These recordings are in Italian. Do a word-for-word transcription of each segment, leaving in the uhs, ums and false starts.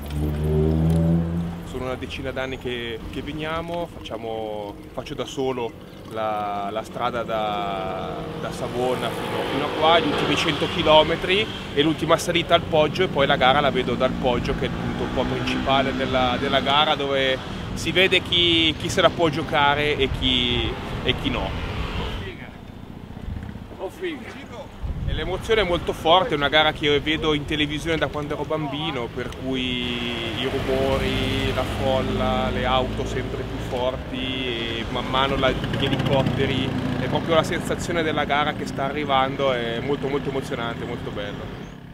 Sono una decina d'anni che, che veniamo, facciamo, faccio da solo la, la strada da, da Savona fino, fino a qua, gli ultimi cento chilometri e l'ultima salita al Poggio, e poi la gara la vedo dal Poggio, che è il punto un po' principale della, della gara, dove si vede chi, chi se la può giocare e chi, e chi no. E l'emozione è molto forte, è una gara che io vedo in televisione da quando ero bambino, per cui i rumori, la folla, le auto sempre più forti e man mano la, gli elicotteri, è proprio la sensazione della gara che sta arrivando, è molto molto emozionante, molto bello.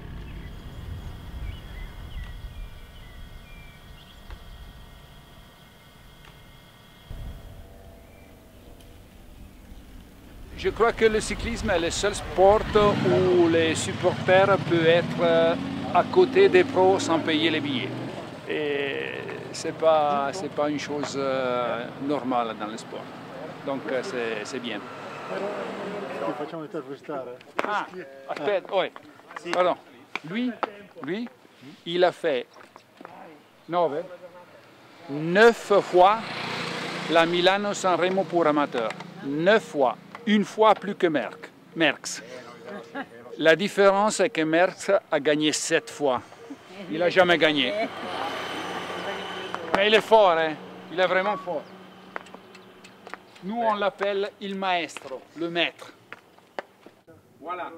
Je crois que le cyclisme est le seul sport où les supporters peuvent être à côté des pros sans payer les billets. Et c'est pas, c'est pas une chose normale dans le sport. Donc c'est bien. Ti facciamo intervistare. Ah, aspetta, oh, pardon. Lui, lui, il a fait neuf, neuf fois la Milano-San Remo pour amateurs. Neuf fois. Une fois plus que Merck, Merckx. La différence est que Merckx a gagné sept fois. Il n'a jamais gagné. Mais il est fort, hein? Il est vraiment fort. Nous, on l'appelle il maestro, le maître. Voilà.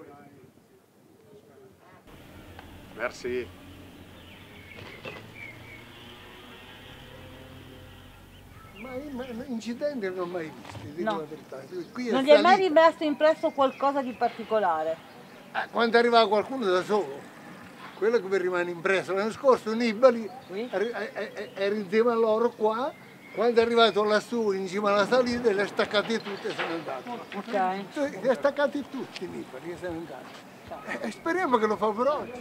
Merci. Ma incidenti non ho mai visti, dico no. la verità. Qui non gli è mai rimasto impresso qualcosa di particolare? Eh, quando arrivava qualcuno da solo, quello che mi rimane impresso. L'anno scorso Nibali oui. era insieme a loro qua, quando è arrivato lassù in cima alla salita le ha staccate tutte e se ne è andato. Okay. Le ha staccati tutti Nibali e se ne è andato. E speriamo che lo fa per oggi.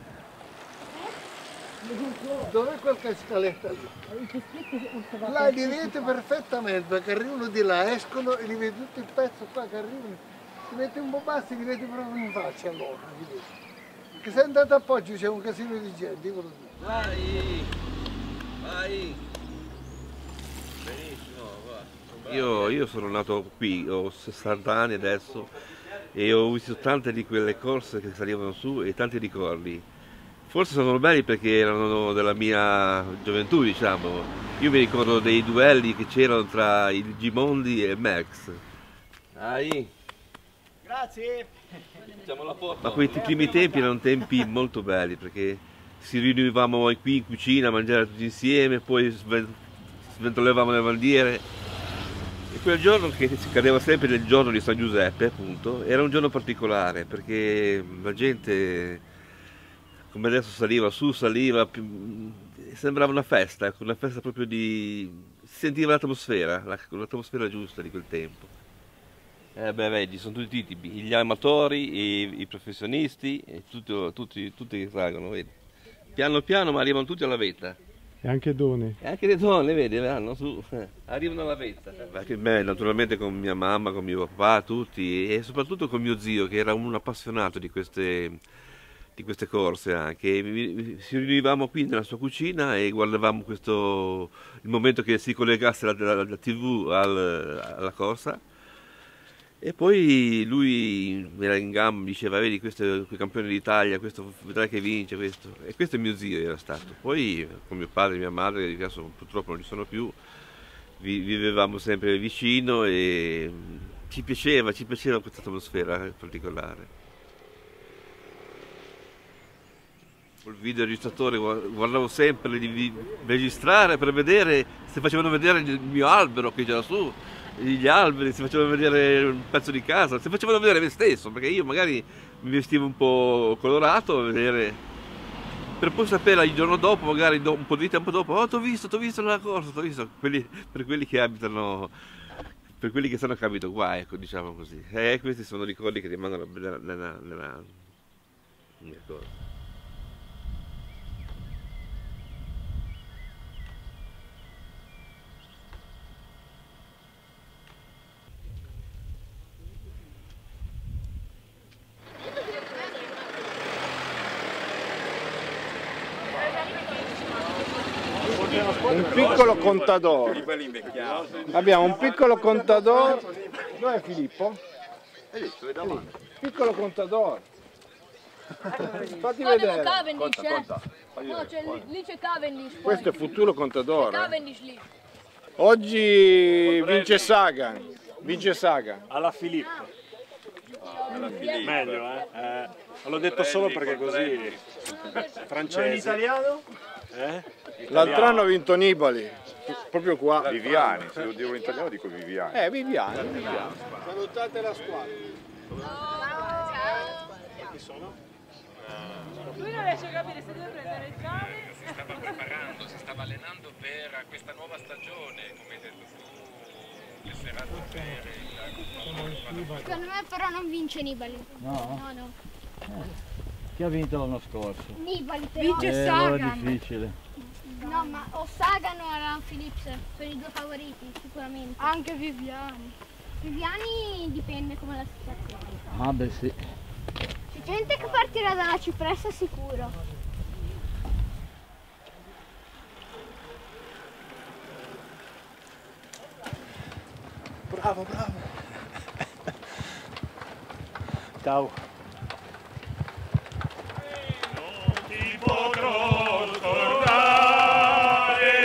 Dov'è qualche scaletta lì? Là li vede perfettamente, perché arrivano di là, escono e li vedi tutto il pezzo qua che arrivano, li vedi un po' bassi, li vedi proprio in faccia allora. Perché se è andato a Poggio c'è un casino di gente, dico così. Vai! Vai! Benissimo, va. Io, io sono nato qui, ho sessanta anni adesso e ho visto tante di quelle corse che salivano su e tanti ricordi. Forse sono belli perché erano della mia gioventù, diciamo. Io mi ricordo dei duelli che c'erano tra il Gimondi e Merckx. Dai! Grazie! Ma quei primi tempi erano tempi molto belli perché si riunivamo qui in cucina a mangiare tutti insieme, poi sventolevamo le bandiere. E quel giorno, che si cadeva sempre nel giorno di San Giuseppe, appunto, era un giorno particolare perché la gente, come adesso, saliva su, saliva, sembrava una festa, una festa proprio di... si sentiva l'atmosfera, l'atmosfera giusta di quel tempo. Eh beh, vedi, sono tutti i tipi, gli amatori, i, i professionisti, e tutto, tutti, tutti che salgono, vedi. Piano piano ma arrivano tutti alla vetta. E anche donne. E anche le donne, vedi, vanno su, arrivano alla vetta. Anche me, naturalmente con mia mamma, con mio papà, tutti, e soprattutto con mio zio, che era un appassionato di queste... di queste corse anche. Ci riunivamo qui nella sua cucina e guardavamo questo, il momento che si collegasse la, la, la tivù al, alla corsa, e poi lui era in gamba, mi diceva: vedi, questo è il campione d'Italia, questo vedrai che vince, questo. E questo è mio zio, era stato. Poi con mio padre e mia madre, che adesso purtroppo non ci sono più, vivevamo sempre vicino e ci piaceva, ci piaceva questa atmosfera particolare. Col videoregistratore guardavo sempre di registrare per vedere se facevano vedere il mio albero che c'era su, gli alberi, se facevano vedere un pezzo di casa, se facevano vedere me stesso, perché io magari mi vestivo un po' colorato a vedere, per poi sapere il giorno dopo, magari un po' di tempo dopo: oh, t'ho visto, t'ho visto nella corsa, t'ho visto, quelli, per quelli che abitano, per quelli che stanno a abito qua, ecco, diciamo così. E questi sono ricordi che rimangono nella, nella, nella mia cosa. un piccolo contador. Abbiamo un piccolo contador. Dov'è Filippo? È lì, piccolo contador. Fatti vedere. Cavendish, eh? No, c'è lì, lì c'è Cavendish. Poi. Questo è futuro contador. Cavendish lì. Oggi vince Sagan. Vince Sagan. Alla Filippo. Alla Filippo. Meglio, eh? eh? L'ho detto solo perché così. Francese. In italiano? Eh? L'altro anno ha vinto Nibali. Proprio qua. Viviani, se lo devo in italiano dico Viviani. Eh, Viviani. Viviani. Salutate la squadra. Chi sono? Lui non riesce a capire se deve prendere il cane. Si stava preparando, si stava allenando per questa nuova stagione, come hai detto tu, le serate per il... Secondo me però non vince Nibali. No? No, no. Eh, chi ha vinto l'anno scorso? Nibali però. Vince eh, Sagan. Allora è difficile. No, ma o Sagan o Alain Philippe sono i due favoriti, sicuramente. Anche Viviani. Viviani dipende come la situazione. Ah beh sì. C'è gente che partirà dalla cipressa sicuro. Bravo, bravo. Ciao. Non ti potrò scordare,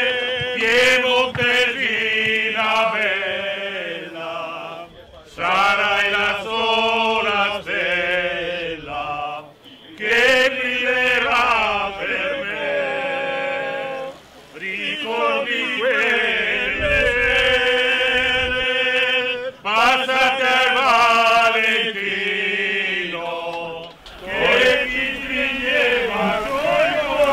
Piemontesina bella, sarai la sola stella che brillerà per me. Ricordi quelle sere passate al Valentino che ti stringeva sul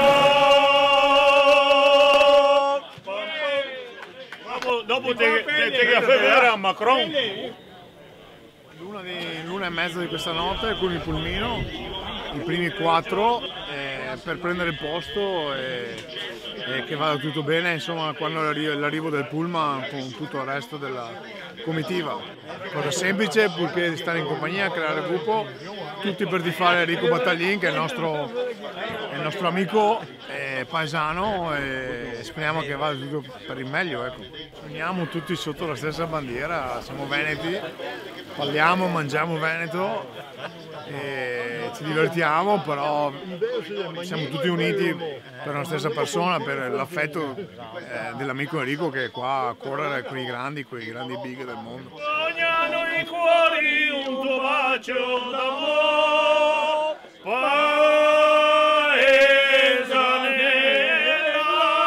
cuore. Dopo te che vedere a Macron. L'una, di, l'una e mezza di questa notte con il pulmino, i primi quattro eh, per prendere il posto e, e che vada tutto bene, insomma, quando l'arrivo del pullman con tutto il resto della comitiva. Cosa semplice, purché di stare in compagnia, creare gruppo, tutti per tifare Enrico Battaglin che è il nostro, è il nostro amico e paesano, e speriamo che vada tutto per il meglio. Ecco. Sogniamo tutti sotto la stessa bandiera, siamo veneti, parliamo, mangiamo veneto e ci divertiamo, però siamo tutti uniti per una stessa persona, per l'affetto eh, dell'amico Enrico che è qua a correre con i grandi, con i grandi big del mondo. Sognano i cuori un tuo bacio d'amore, paesanella.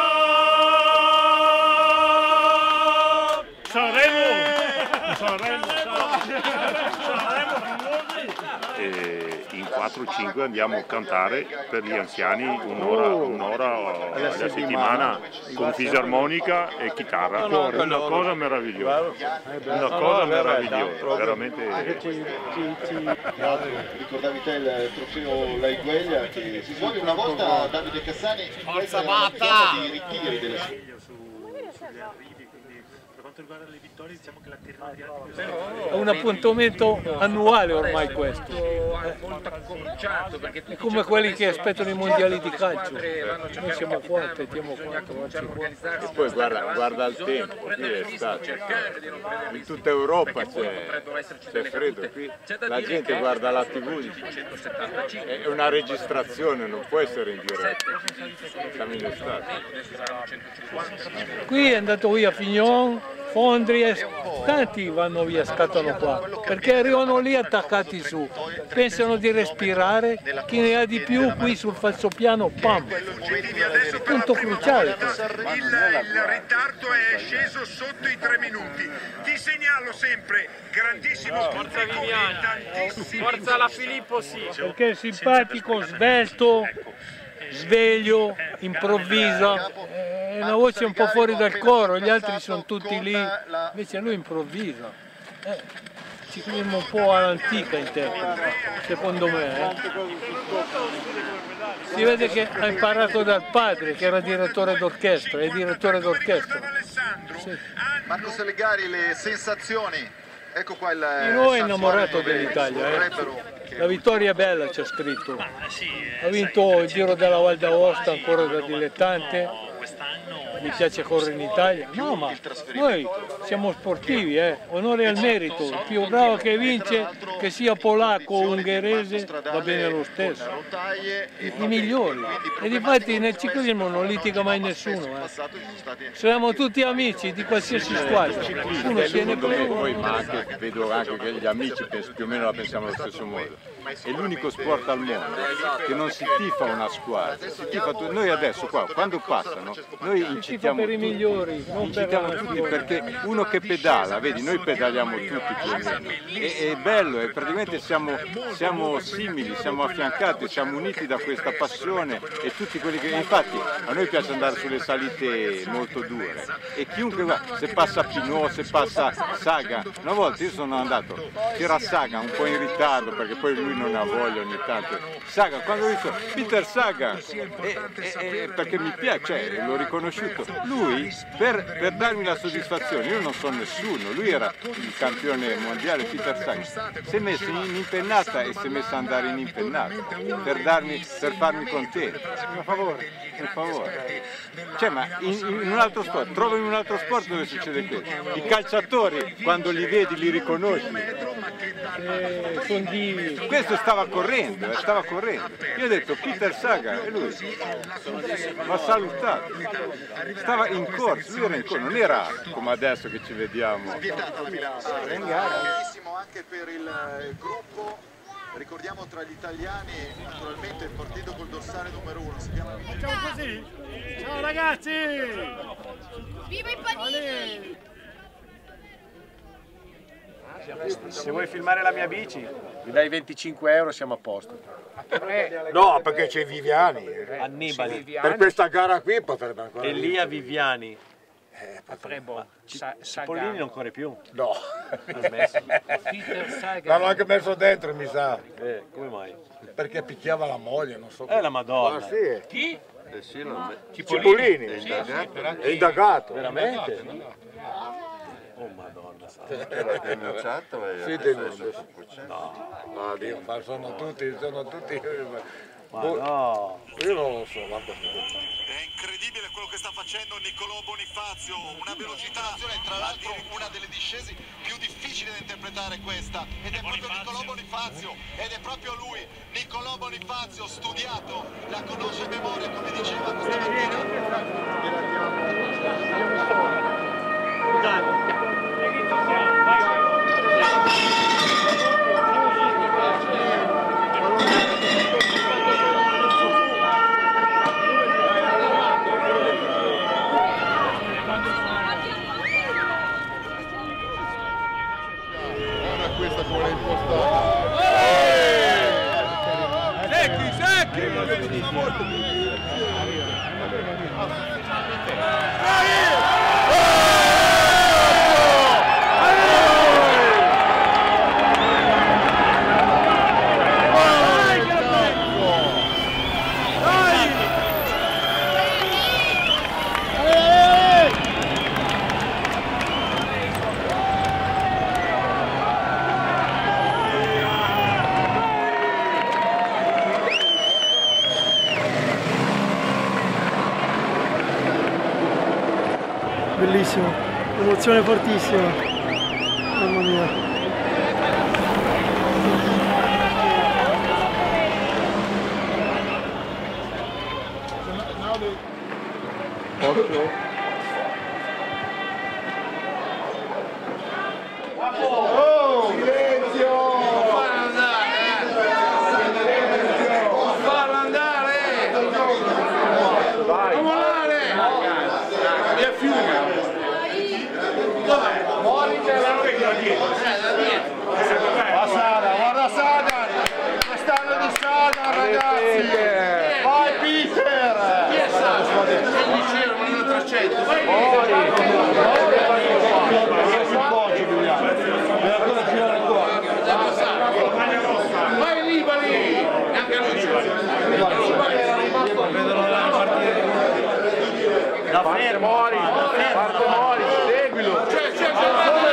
Saremo, saremo, saremo E in quattro cinque andiamo a cantare per gli anziani un'ora, un'ora alla settimana con fisarmonica e chitarra. È una cosa meravigliosa, una cosa meravigliosa, veramente. Ricordavi te il trofeo La Igueglia che si svolge una volta. Davide Cassani, forza batta di ritiri delle È un appuntamento annuale ormai questo, è come quelli che aspettano i mondiali di calcio, noi siamo qua, aspettiamo qua, e poi guarda, guarda il tempo, qui è stato, in tutta Europa c'è freddo, qui la gente guarda la tivù, è una registrazione, non può essere in diretta, siamo in estate. Qui è andato via Fignon, Fondri, e tanti vanno via, scattano qua, perché arrivano lì attaccati su, pensano di respirare, chi ne ha di più qui sul falsopiano, pam, punto cruciale. Il, il ritardo è sceso sotto i tre minuti, ti segnalo sempre, grandissimo Forza Viviani, forza la Filippo sì. Perché è simpatico, svelto, sveglio, improvvisa, è una voce un po' fuori dal coro, gli altri sono tutti lì, invece lui improvvisa. Eh, ciclismo un po' all'antica interpreta, secondo me. Eh. Si vede che ha imparato dal padre, che era direttore d'orchestra, è direttore d'orchestra. Sì. Marco Selegari, le sensazioni. Ecco qua il Di noi è innamorato dell'Italia, eh. La vittoria è bella, c'è scritto. Ha vinto il Giro della Val d'Aosta ancora da dilettante, mi piace correre in Italia. No, ma noi siamo sportivi, eh. Onore al merito. Il più bravo che vince, che sia polacco o ungherese, va bene lo stesso. I migliori. E difatti nel ciclismo non litiga mai nessuno. Eh. Siamo tutti amici di qualsiasi squadra. Uno si ne poi, ma anche, vedo anche che gli amici più o meno la pensiamo allo stesso modo. È l'unico sport al mondo che non si tifa una squadra, si tifa tu... noi adesso qua, quando passano, noi incitiamo per i migliori, tutti, incitiamo tutti perché uno che pedala, vedi, noi pedaliamo tutti più o meno, è, è bello, è, praticamente siamo, siamo simili, siamo affiancati, siamo uniti da questa passione e tutti quelli che, infatti a noi piace andare sulle salite molto dure e chiunque va, se passa Pinot, se passa Sagan, una volta io sono andato, c'era Sagan un po' in ritardo perché poi lui non ha voglia ogni tanto. Sagan, quando ho visto Peter Sagan, e, e, e, perché mi piace, cioè, l'ho riconosciuto, lui per, per darmi la soddisfazione, io non so nessuno, lui era il campione mondiale Peter Sagan, si è messo in impennata e si è messo ad andare in impennata per, darmi, per farmi contento. Per favore, per favore. Cioè, ma in, in un altro sport, trovo in un altro sport dove succede questo. I calciatori, quando li vedi, li riconosci. Eh, condivi. Questo stava correndo, eh, stava correndo. Io ho detto Peter Sagan e lui mi ha salutato. Stava in corsa, lui era in corsa, non era come adesso che ci vediamo. Bellissimo anche per il gruppo. Ricordiamo tra gli italiani naturalmente il partito col dorsale numero uno. Si chiama... Facciamo così? Ciao ragazzi! Viva i panini! Se vuoi filmare la mia bici, mi dai venticinque euro, siamo a posto. No, perché c'è Viviani. Annibali. Per questa gara qui potrebbe ancora... Elia Viviani. Eh, Potremmo. Cipollini non corre più. No. Peter Sagan. L'hanno anche messo dentro, mi sa. Eh, come mai? Perché picchiava la moglie, non so. Eh, la Madonna. Ah, sì. Chi? Eh sì, non... Cipollini. È indagato. È indagato. Veramente? Oh Madonna. L'ha denunciato e sì, denunciato. No. No, Dio, ma sono tutti, sono tutti... Ma no. Io non lo so, ma... È incredibile quello che sta facendo Niccolò Bonifazio, una velocità, tra l'altro una delle discese più difficili da interpretare questa, ed è proprio Niccolò Bonifazio, ed è proprio lui, Niccolò Bonifazio, studiato, la conosce a memoria come diceva questa Questa come l'hai impostata? Secchi, secchi! Bellissimo, emozione fortissima, mamma mia. Posso? Oh, silenzio! Non farlo andare! Vai! Via Fiume! Dov'è? Mori c'è la vecchia dietro! Passata, guarda Sagan! Quest'anno di Sagan, ragazzi! Vai Peter! Chi è stato? È il liceo, ma non è trecento! Vai Mori! Vai lì, vai lì! Anche lui c'è! Da parte Mori! Parte Mori, seguilo! C'è, c'è, c'è!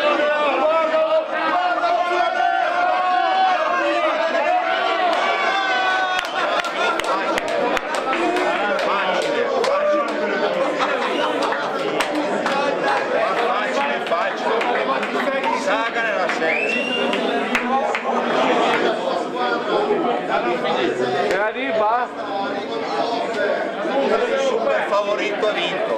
favorito ha vinto.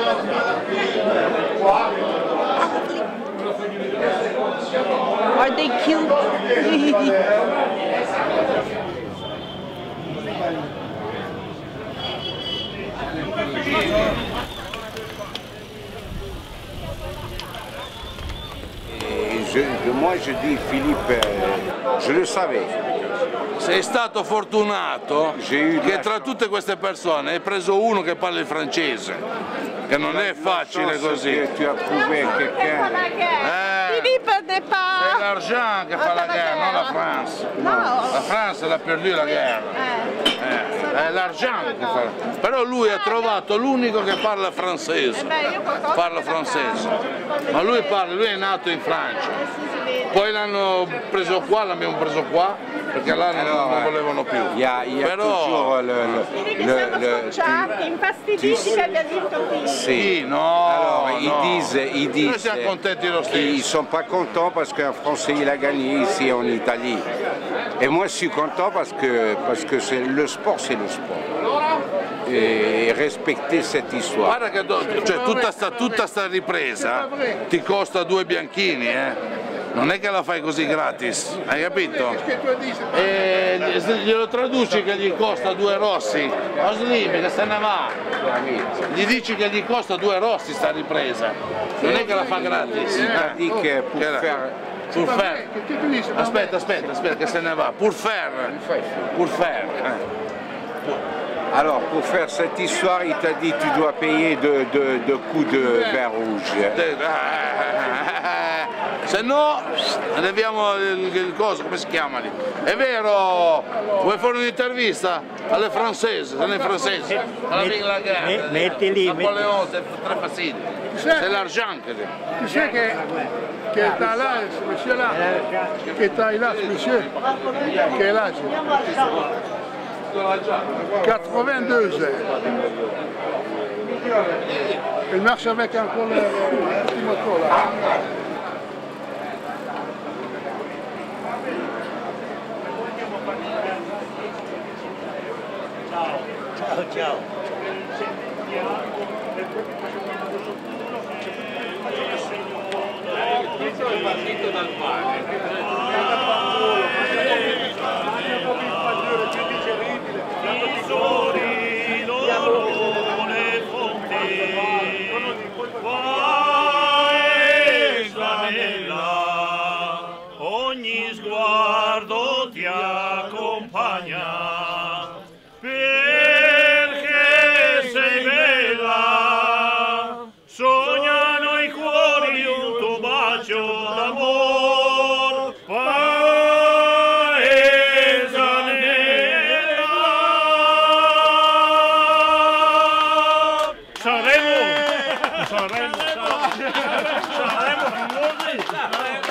Are they cute? Et je, moi je dis Philippe, euh, je le savais. Sei stato fortunato che tra tutte queste persone hai preso uno che parla il francese, che non è facile così. Tu as trouvé quelqu'un. Philippe n'est pas... C'est l'argent che fa la guerra, non la France. La France elle a perdu la guerra. Eh, è l'argent che fa. Però lui ha trovato l'unico che parla francese. Parla francese. Ma lui parla, lui è nato in Francia. Poi l'hanno preso qua, l'abbiamo preso qua, perché là non, Alors, non volevano più. Il y a, il y a Però... toujours le... le, le, le Sciacchi, infastiditi che abbia vinto qui. Si, no, alors no. ils disent, ils disent Noi siamo contenti lo stesso. qu'ils sont pas contents parce qu'un Français il a gagné ici en Italie. Et moi je suis content parce que, parce que c'est, le sport c'est le sport. E respecter cette histoire. Guarda che cioè, tutta, sta, tutta sta ripresa ti costa due bianchini, eh? Non è che la fai così gratis, hai capito? E glielo traduci che gli costa due rossi, Oslimi che se ne va, gli dici che gli costa due rossi sta ripresa, non è che la fa gratis. Eh? Che pour faire... Pour faire. Aspetta, aspetta, aspetta che se ne va, pour faire, pour faire. Alors, pour faire cette histoire, il t'a dit tu dois payer deux de, de coups de vin rouge. Se no, leviamo il, il coso, come si chiama lì? È vero, vuoi fare un'intervista alle francesi, alle francesi, alla Met, la guerra, metti lì, Napoleon, tre fascini, c'est l'argent che Tu sais que, que t'as là, ce monsieur-là, que t'as là, ce monsieur, quel âge? quatre-vingt-deux ans. Il marche avec encore le petit moto là. Ciao, ciao. Questo è partito dal pane. Ogni sguardo ti accompagna, perché sei bella, sognano i cuori un tuo bacio d'amor, paesanella. Saremo, saremo, saremo, saremo, saremo,